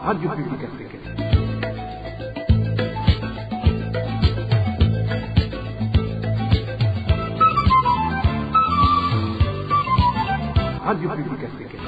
Radio Publique Africaine. Radio Publique Africaine.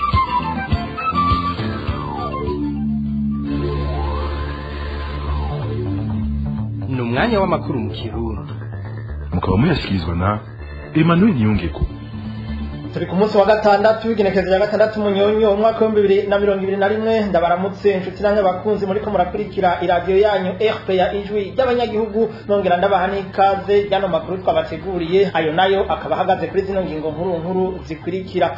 Ni umwanya w'amakuru mu Kirundi. Mukaba muyashyikirizwa na Emmanuel Niyongeko. Turi ku munsi wa gatandatu w'igenekerezo ya gatandatu Munyonyo umwaka wa 2021 ndabaramutse inshuti namwe bakunzi muri ko murakurikira iradiyo yanyu RPA ijwi ry'abanyagihugu nongera ndabaha n'ikaze y'ano makuru twabateguriye ayo nayo akaba ahagaze kuri zino ngingo nkuru zikurikira.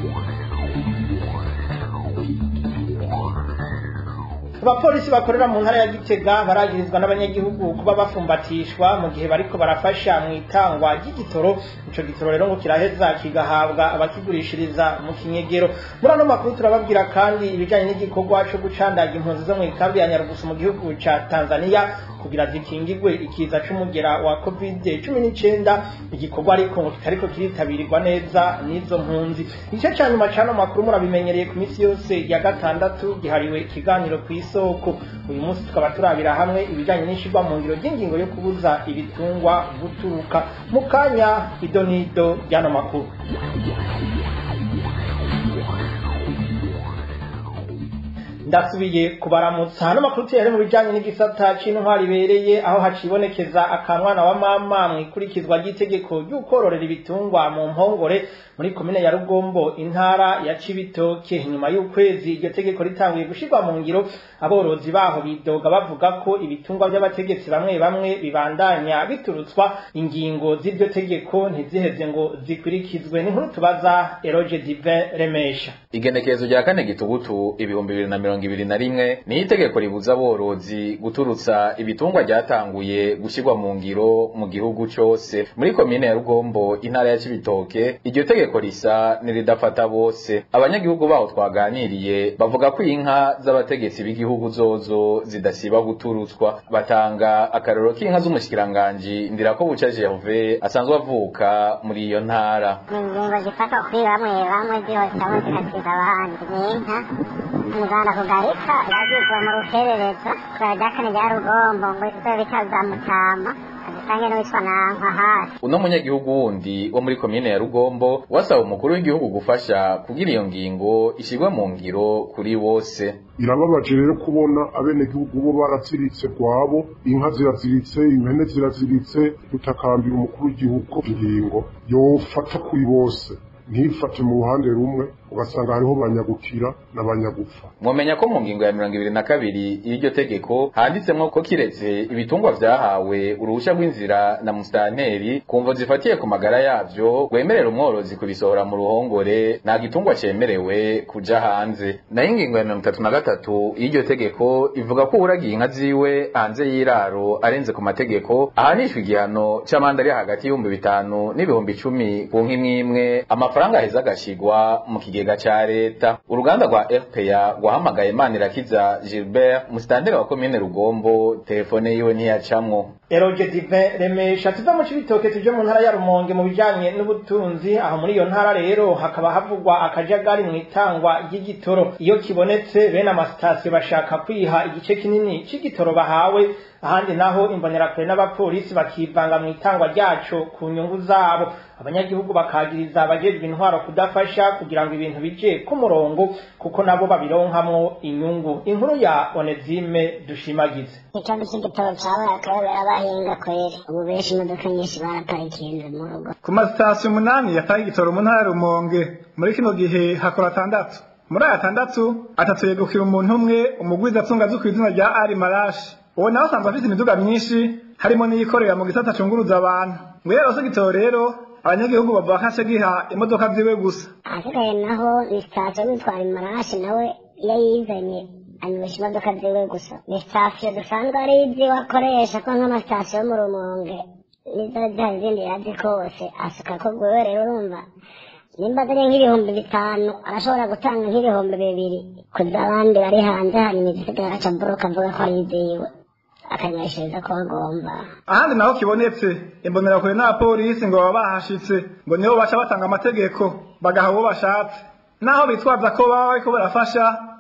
Abapolisi bakorera mu ntara ya Gitega baragirizwa n'abanyagihugu kuba bafumbatishwa mu gihe bariko barafasha mu itangwa ry'igitoro. Ico gitoro rero ngo kiraheza kigahabwa abakigurishiriza mu kinyegero. Muri ano makuru turababwira kandi ibijanye n'igikorwa cyo gucandaga impunzi zo mu ikambi ya Nyarugusu mu gihugu ca Tanzania kugira zikingigwe ikiza c'umugera wa COVID-19. Igikorwa ariko ngo kitariko kiritabirwa neza n'izo mpunzi. Igice ca nyuma c'ano makuru murabimenyereye ku misi yose ya gatandatu gihariwe ikiganiro kw'isoko. Uyu munsi tukaba turabira hamwe ibijanye n'ishirwa mu ngiro ry'ingingo yo kubuza ibitungwa guturuka. Mu kanya idonido y'ano makuru. Ndasubiye kubaramutsa hano makuru tuyere mu bijanye n'igisata c'intwari bereye aho hacibonekeza akamwana wa mama mwikurikizwa ry'itegeko ry'ukororera ibitungwa mu mpongore muri komine ya Rugombo intara ya Cibitoke. Nyuma y'ukwezi iryo tegeko ritanguye gushirwa mu ngiro aborozi baho bidoga bavuga ko ibitungwa by'abategetsi bamwe bibandanya biturutswa ingingo z'iryo tegeko ntiziheze ngo zikurikizwe. Ni nkuru tubaza Eroge Divin Remesha. Igenekerezo rya kane gitugutu 2021 ni itegeko ribuza aborozi guturutsa ibitungwa ryatanguye gushirwa mu ngiro mu gihugu cyose. Muri komine ya Rugombo intara ya Cibitoke iryo tegeko risa niridafata bose. Abanyagihugu baho twaganiriye bavuga ko inka z'abategetsi b'igihugu zozo zidasiba guturutswa. Batanga akarero k'inka z'umushikiranganje ndirako buca Jehove asanzwe avuka muri iyo ntara. Ingingo zifata kuri bamwe zihose aho zikatiza abandi n'inka muganda kugarika yagizwe mu rukerereza twajakane rya Rugombo ngo izo bitaza Mutama azisange n'uwitwa Nankwa hasi. Uno munyagihugu wundi wo muri komine ya Rugombo wasaba umukuru w'igihugu gufasha kugira iyo ngingo ishirwe mu ngiro kuri bose. Irababaje rero kubona abenegihugu bo baratsiritse kwabo, inka ziraziritse, impene ziraziritse, tutakambira umukuru w'igihugu ingingo yofata kuri bose ntifate mu ruhande rumwe ugasanga hariho banyagukira n'abanyagupfa. Mwomenya ko mu ngingo ya 22 y'iryo tegeko handitsemwo ko kiretse ibitungwa vyahawe uruhusha rw'inzira na musitanteri kumvo zifatiye ku magara yavyo gwemerera umworozi kubisohora mu ruhongore nta gitungwa cemerewe kuja hanze. Na ingingo ya 33 y'iryo tegeko ivuga ko uragiye inka ziwe hanze y'iraro arenze ku mategeko ahanishwa igihano c'amande ari hagati y'ibihumbi 5 n'ibihumbi 10 ku nk'imwe amafaranga aheza agashigwa mu kigega ca leta. Uruganda rwa RPA rwahamagaye Manirakiza Gilbert musitanteri wa komine Rugombo telefone yiwe ntiyacamwo. Eroge Divin Remesha tuva mu Cibitoke tuje mu ntara ya Rumonge mu bijanye n'ubutunzi. Aho muri iyo ntara rero hakaba havugwa akajagari mu itangwa ry'igitoro. Iyo kibonetse bene amasitasiyo bashaka kwiha igice kinini c'igitoro bahawe, ahandi naho imbonerakure n'abapolisi bakivanga mu itangwa ryaco ku nyungu zabo. Abanyagihugu bakagiriza abajejwe intwaro kudafasha kugira ngo ibintu bije ku murongo kuko nabo babironkamwo inyungu. Inkuru ya Onezime Dushimagize. Ikibazo cy'igitoro cyawe akabera abahinga kwere ubu benshi imodoka nyinshi baraparikinze mu rugo. Ku masitasiyo 8 yataye igitoro mu ntara ya Rumonge muri kino gihe hakora 6. Muri aya 6 atatuye gukira umuntu umwe umugwiza atunga zo kwizina rya Ari Marashi. Uwo nawe asanzwe afite imiduga myinshi harimo n'iyikorera mu gisata cunguruza abantu. Ngo yarose igitoro rero abanyagihugu bavuga ko giha imodoka ziwe gusa. Asigaye naho isitasiyo n'itwara Marashi nawe yayizanye anywesha imodoka ziwe gusa. Ni sitasiyo dusanzwe ari ibyo wakoresha ko nk'amasitasiyo mu Rumonge nizo zindi yazi kose asuka ko gwewe rero urumva nimba ari nk'ibihumbi 5 arashobora gutanga nk'ibihumbi 2 kuza abandi bari hanze hanyuma igisigara aca mboroka avuga ko yizewe akanyeshereza ko agomba. Ahandi naho kibonetse imbonerakure n'abapolisi ngo baba bahashitse ngo niho baca batanga amategeko bagaha uwo bashatse naho bitwaza ko baba bariko barafasha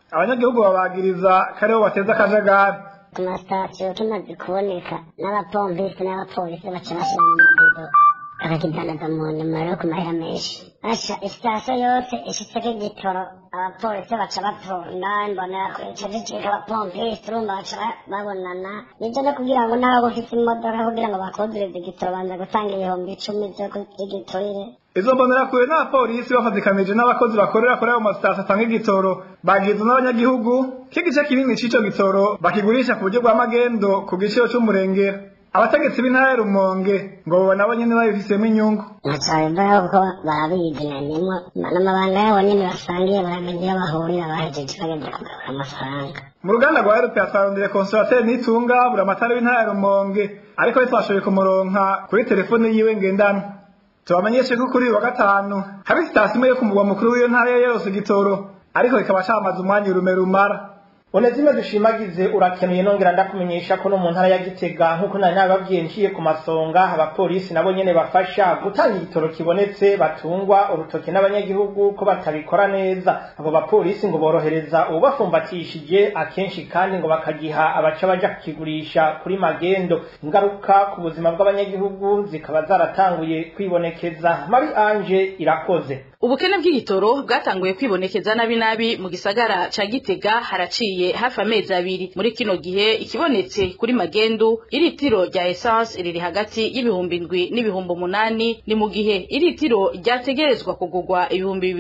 abanyagihugu babagiriza kariho bateza akajagari. ku masitasiyo tumaze kuboneka n'abapompisi n'abapolisi baca bashyira mu mabido bakakidanaza mu nyuma rero ku mahera menshi. Asha isitasiyo yose ishitseko igitoro abapolisi baca batonda imbonera ica zicika abapompisi urumva baca babonana nivyo no kugira ngo n'abo ufise imodoka kugira ngo bakodoreze igitoro banza gutanga ibihumbi 10 vyo kugitorire. Izo mbonerakure n'abapolisi bafatikanije n'abakozi bakorera kuri ayo masitasiyo atanga igitoro bagizwe n'abanyagihugu k'igice kinini c'ico gitoro bakigurisha ku buryo bwa magendo ku giciro c'umurengera. Abategetsi b'intara ya Rumonge ngo bo nabo nyene babifisemo inyungu. Nacayemba kuko barabizi nanimwe n'amabanga yabo nyene basangiye baramenye iyo bahurira bahejeje bagenda kugabura amafaranga. Mu ruganda rwa RPA twarondeye Consolataire Nitunga buramatari w'intara ya Rumonge ariko twashoboye kumuronka kuri telefone yiwe ngendanwa. Tubamenyeshe ko kuri wa gatanu hari sitasiyo imwe yo ku mugwa mukuru w'iyo ntara yose igitoro ariko ikaba camaze umwanya urume rumara. Onezime dushimagize urakenuye nongera ndakumenyesha ko no mu ntara ya Gitega nkuko nari nababwiye nciye ku masonga abapolisi nabo nyene bafasha gutanga igitoro kibonetse batungwa urutoke n'abanyagihugu ko batabikora neza. Abo bapolisi ngo borohereza ubafumbatishije akenshi kandi ngo bakagiha abaca baja kukigurisha kuri magendo. Ingaruka ku buzima bw'abanyagihugu zikaba zaratanguye kwibonekeza. Marie Ange irakoze. Ubukene bw'igitoro bwatanguye kwibonekeza nabi mu gisagara ca Gitega haraciye hafi amezi 2. Muri kino gihe ikibonetse kuri magendu iritiro rya essence riri hagati y'ibihumbi 7 n'ibihumbi 8 ni mu gihe iritiro ryategerezwa kugurwa ibihumbi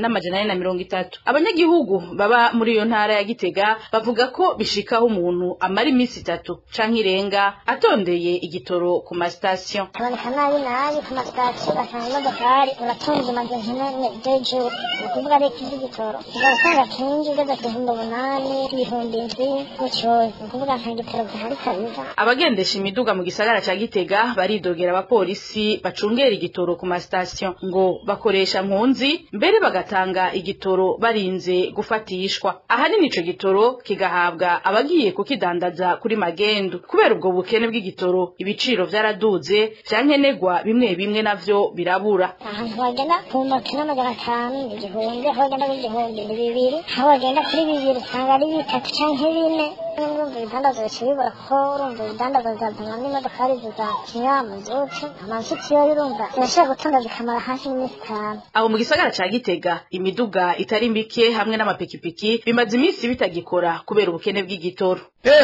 2,430. Abanyagihugu baba muri iyo ntara ya Gitega bavuga ko bishikaho umuntu amara iminsi 3 canke irenga atondeye igitoro ku mastation. Aboneka nabi ku masitasiyo basanga imodokari uratunze magazine dejo ukuvuga reka igitoro ugasanga kinji ugeze ku 8,000 ibihumbi 7 gutyo ukuvuga nta gitoro gihari kabisa. Abagendesha imiduga mu gisagara ca Gitega baridogera abapolisi bacungera igitoro ku mastation ngo bakoresha mpunzi mbere bagatanga igitoro barinze gufatishwa. Ahanini ico gitoro kigahabwa abagiye kukidandaza kuri magendo. Kubera ubwo bukene bw'igitoro ibiciro vyaraduze vyankenegwa bimwe navyo birabura. Ahantu bagenda ku makina magana 5 igihumbi aho bagenda igihumbi 2 aho bagenda kuri 2 usanga ari 3 canke 4. Urumva ibidandazo bishobora ko urumva ibidandazo bizazanwa n'imodokari zizakinya amazutu amazutu yo urumva irashobora gutonda bikamara hafi n'iminsi 5. Aho mu gisagara ca Gitega imiduga itari mbike hamwe n'amapikipiki bimaze iminsi bitagikora kubera ubukene bw'igitoro.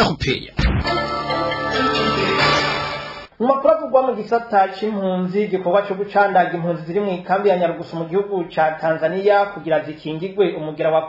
Umakuru avugwa mu gisata c'impunzi gikorwa cyo gucandaga impunzi ziri mu ikambi ya Nyarugusu mu gihugu ca Tanzania kugira zikingirwe umugera wa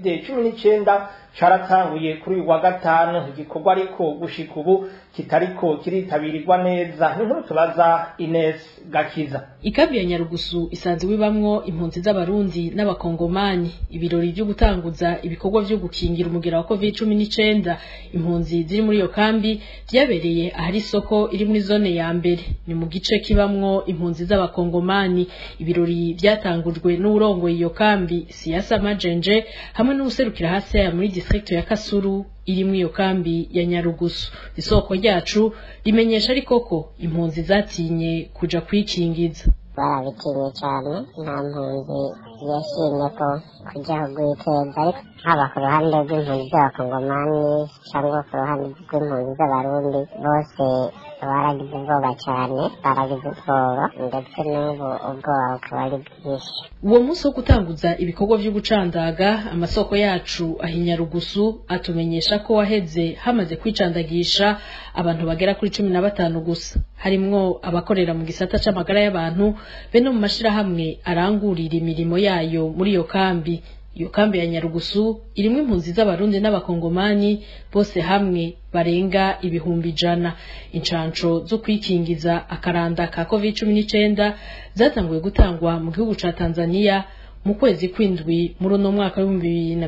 COVID-19 caratanguye kuri uyu wa gatanu. Igikorwa ariko gushika ubu kitariko kiritabirirwa neza. Inkuru tubaza Ines Gakiza. Ikambi ya Nyarugusu isanzwe wibamwo impunzi z'abarundi n'abakongomani. Ibirori byo gutanguza ibikorwa byo gukingira umugera wa COVID-19 impunzi ziri muri iyo kambi byabereye ahari isoko iri muri zone ya mbere, ni mu gice kibamwo impunzi z'abakongomani. Ibirori byatangujwe n'urongoye iyo kambi Siasa Majenje hamwe n'userukira hasi ya muri district ya Kasuru iri muri iyo kambi ya Nyarugusu. Isoko ryacu rimenyesha ariko ko impunzi zatinye kuja kwikingiza. Barabitinye cyane nta mpunzi yashimye ko kujya guhiteza ariko haba ku ruhande rw'impunzi z'abakongomani cyangwa ku ruhande rw'impunzi z'abarundi bose baragize ubwoba cyane, baragize ubwoba ndetse n'ubu ubwoba bukaba ari bwinshi. Uwo munsi wo gutanguza ibikorwa byo gucandaga amasoko yacu ahinyarugusu atumenyesha ko waheze hamaze kwicandagisha abantu bagera kuri 15 gusa, harimwo abakorera mu gisata c'amagara y'abantu be no mu mashirahamwe arangurira imirimo yayo muri iyo kambi. Iyo kambi ya Nyarugusu irimwe impunzi z'abarundi n'abakongomani bose hamwe barenga ibihumbi 100. Incanco zo kwikingiza akaranda ka COVID-19 zatanguye gutangwa mu gihugu ca Tanzania mu kwezi kw'indwi muri no mwaka wa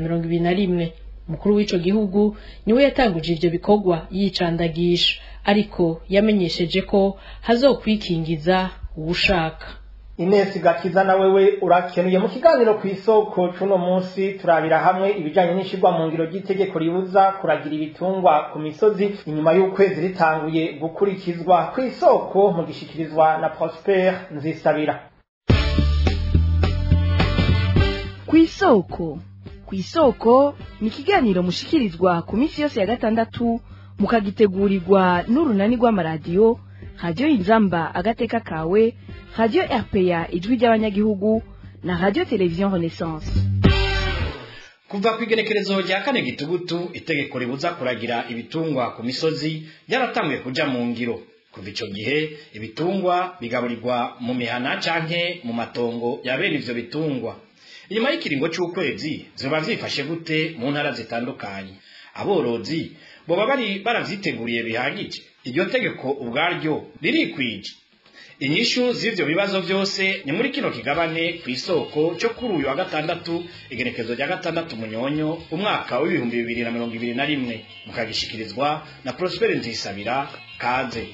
2021. Mukuru w'ico gihugu niwe yatanguje ivyo bikorwa yicandagisha, ariko yamenyesheje ko hazokwikingiza ubushaka. Ines Gakiza na wewe urakenuye. Mu kiganiro ku isoko cuno munsi turabira hamwe ibijanye n'ishirwa mu ngiro ry'itegeko ribuza kuragira ibitungwa ku misozi inyuma y'ukwezi ritanguye gukurikizwa. Ku isoko mu gishikirizwa na Prosper Nzisabira. Ku isoko ku isoko ni ikiganiro mushikirizwa ku minsi yose ya gatandatu mukagitegurirwa n'urunani rw'amaradiyo radiyo inzamba agateka kawe, radiyo RPA ijwi ry'abanyagihugu na radiyo televiziyo Renaissance. Kuva ku igenekerezo rya 4 Gitugutu itegeko ribuza kuragira ibitungwa ku misozi ryaratanguye kuja mu ngiro. Kuva ico gihe ibitungwa bigaburirwa mu mihana canke mu matongo ya bene ivyo bitungwa. Inyuma y'ikiringo c'ukwezi zoba vyifashe gute mu ntara zitandukanye. Aborozi boba bari baravyiteguriye bihagije. Iryo tegeko ubwaryo ririkwije. Inyishu z'ivyo bibazo vyose ni muri kino kigabane ku isoko cyo kuri uyu wa gatandatu igenekezo rya 6 Munyonyo umwaka wa 2021 mukagishikirizwa na Prosper Nzisabira kaze.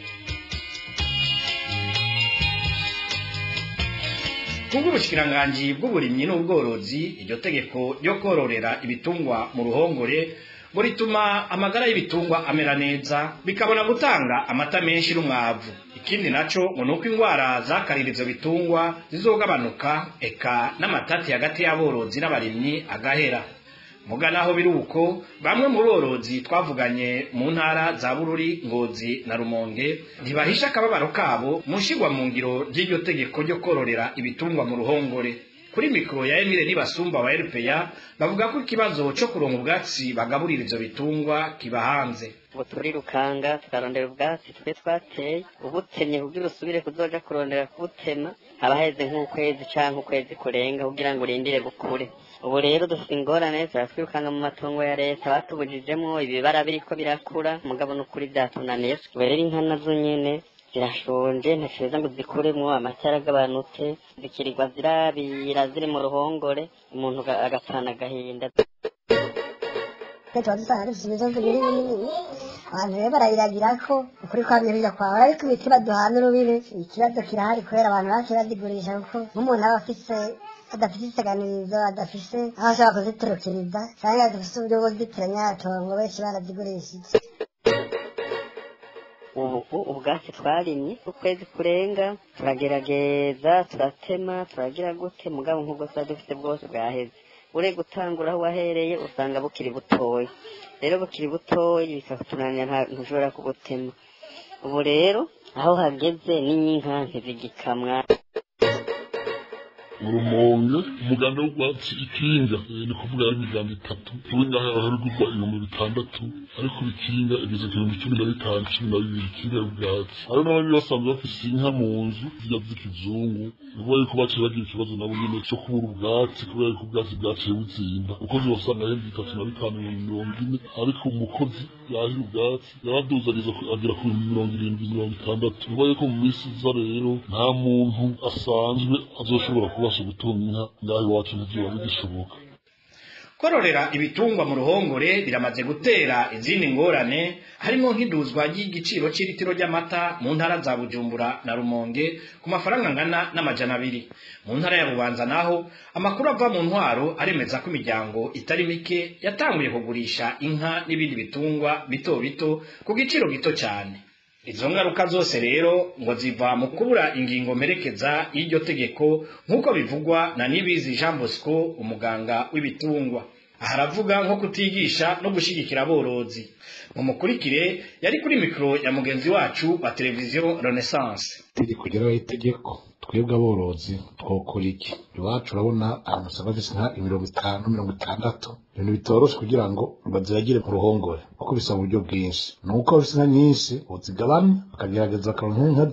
Kubw'ubushikiranganje bw'uburimyi n'ubworozi iryo tegeko ryo kororera ibitungwa mu ruhongore ngo rituma amagara y'ibitungwa amera neza bikabona gutanga amata menshi n'umwavu. Ikindi naco ngo nuko ingwara zakarira ivyo bitungwa zizogabanuka eka n'amatati hagati y'aborozi n'abarimyi agahera. Mugana aho biruko bamwe mu borozi twavuganye mu ntara za Bururi, Ngozi na Rumonge ntibahisha akababaro kabo mushigwa mu ngiro ry'iryo tegeko ryo kororera ibitungwa mu ruhongore. Kuri mikro ya Emile Nibasumba wa RPA bavuga ko ikibazo cyo kuronka ubwatsi bagaburira ivyo bitungwa kibahanze. Ubu turirukanga tukarondera ubwatsi twe twateye ubutemye kugira usubire kuzoja kurondera kubutema haba heze nk'ukwezi canke ukwezi kurenga kugira ngo urindire bukure. Ubu rero dufite ingorane turatwirukanga mu matongo ya leta batubujijemwo ibibara biriko birakura mugabo n'ukuri vyatunaniye. Ubu rero inka nazo nyene zirashonje ntasheza ngo zikuremwo amatara agabanutse zikirirwa zirabira ziri mu ruhongore umuntu agapfana agahinda. Tuba dusanga dufite imisozi minini abantu rero barayiragira ko ukuri kwamye kwawe ariko ibiti baduhana urubibe ikibazo kirahari kubera abantu bake bazigurisha kuko nk'umuntu aba afise adafise isaganirizo adafise aho ashobora kuziturukiriza cyangwa adafise uburyo bwo kuzitiranya atongo benshi barazigurishije. Ubu ubwatsi twarimye ukwezi kurenga turagerageza turatema turagira gute mugabo nk'ubwo tuba dufite bwose bwaheze ure gutangura aho wahereye usanga bukiri butoya rero bukiri butoya bikatunanira ntushobora kubutema. Ubu rero aho hageze n'inka ntizigikamwa. Rumonge umuganda w'ubwatsi ikinga ni kuvuga imiganda 3 turi ngaho harugurwa 6,000 ariko bikinga igeze 15,000 ikinga ubwatsi ari n'abandi basanzwe bafise inka mu nzu z'ikizungu nibo yuko baciye bagira ikibazo nabo nyine cyo kubura ubwatsi kubera ko ubwatsi bwaciye butsinda uko zosanga ari 35,40 ariko umukozi yahira ubwatsi yabaduzaniza agera ku 70-60 nibo yuko mu minsi za rero nta muntu asanzwe azoshobora kuba gutunga inka ngaho iwacu ntiziba bigishoboka. Kororera ibitungwa mu ruhongore biramaze gutera izindi ngorane harimo nk'iduzwa ry'igiciro cy'ilitiro ry'amata mu ntara za Bujumbura na Rumonge ku mafaranga ngana n'200. Mu ntara ya Bubanza naho amakuru ava mu ntwaro aremeza ko imiryango itari mike yatanguye kugurisha inka n'ibindi bitungwa bito bito ku giciro gito cyane. Izo ngaruka zose rero ngo ziva mu kubura ingingo merekeza y'iryo tegeko nk'uko bivugwa na Nibizi Jean Bosco umuganga w'ibitungwa. Aharavuga nko kutigisha no gushigikira aborozi. Mumukurikire yari kuri mikro ya mugenzi wacu wa televiziyo Renaissance. Tiri kugeraho itegeko twebwe aborozi twokora iki? Iwacu urabona amasaba zisina 50-60 ibintu bitoroshe kugira ngo baziragire mu ruhongore kuko bisaba uburyo bwinshi nuko bisina nyinshi uzigabana bakagerageza bakaronka inka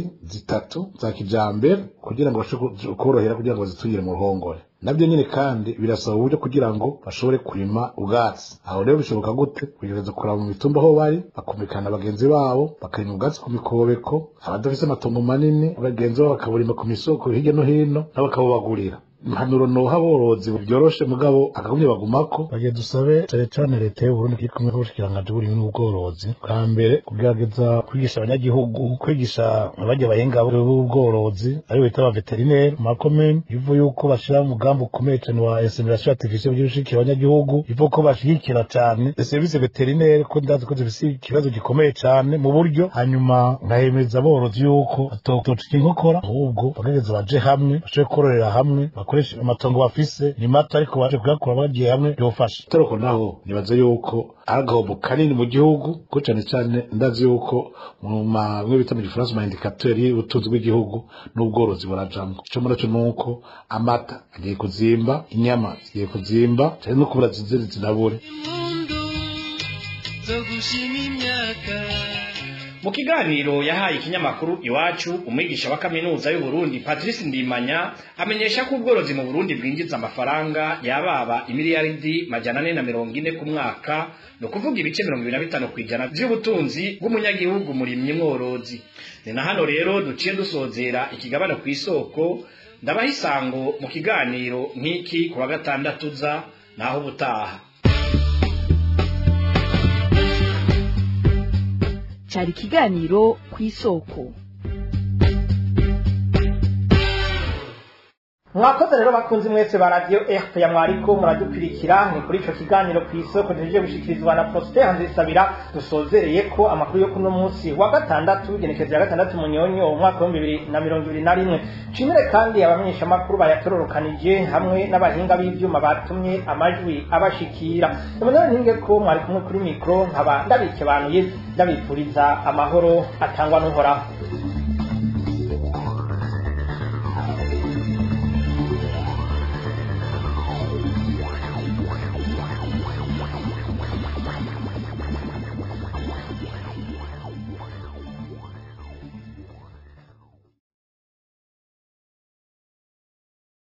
2-3 za kijambere kugira ngo bashobore korohera kugira ngo zitugire mu ruhongore. Nabyo nyine kandi birasaba uburyo kugira ngo bashobore kurima ubwatsi. Aho rero bishoboka gute? Kugerageza kuraba mu mitumba aho bari bakumvikana bagenzi babo bakarima ubwatsi ku mikobeko abadafise amatongo manini bagenzi babo bakaburima ku misoko hirya no hino n'abakabagurira. Impanuro noha aborozi byoroshe mugabo akagumye bagumako bagiye dusabe cyane leta y'u Burundi kiri kumwe n'ubushikiranganje buri n'ubworozi bwa mbere kugerageza kwigisha abanyagihugu kwigisha abajya bahinga b'ubworozi ari bita aba veterinary makomene ivu yuko bashira umugambo ukomeye cyane wa insemination artificielle by'ushikira abanyagihugu ivu ko bashigikira cyane service veterinary ko ndazi ko zifise ikibazo gikomeye cyane mu buryo hanyuma nkahemeza aborozi yuko atototse inkokora ahubwo bagerageza baje hamwe bashoboye kororera hamwe bakoresha amatongo bafise ni mato ariko baje kuyakura bagiye hamwe yofasha taroko naho nibaza yuko agahombo kanini mu gihugu ko cyane cyane ndazi yuko mu mamwe bita mu gifaransa ma indicateur y'ubutunzi bw'igihugu n'ubworozi burajamwe cyo muri cyo nuko amata agiye kuzimba inyama zigiye kuzimba cyane no kubura zinziri zinabure. Mu kiganiro yahaye ikinyamakuru Iwacu umwigisha wa kaminuza y'u Burundi Patrice Ndimanya amenyesha ko ubworozi mu Burundi bwinjiza amafaranga yababa imiliyaridi 440 ku mwaka no kuvuga ibice 25 kwijana by'ubutunzi bw'umunyagihugu murimye mworozi. Ni na hano rero duciye dusozera ikigabano ku isoko ndabahisango mu kiganiro nk'iki kuwa gatandatu za naho butaha. Cari ikiganiro kw'isoko. Mwakoze rero bakunzi mwese ba radio RPA mwariko muradukurikira ni kuri ico kiganiro kw'isoko tuje gushikirizwa na Prosper Nzisabira dusozereye ko amakuru yo kuno munsi wa gatandatu genekezo ya gatandatu munyonyo umwaka wa 2021. Cimire kandi abamenyesha makuru bayatororokanije hamwe n'abahinga b'ivyuma batumye amajwi abashikira. Umunara ninge ko mwari kumwe kuri mikro nkaba ndabike banuye ndabipfuriza amahoro atangwa n'uhoraho.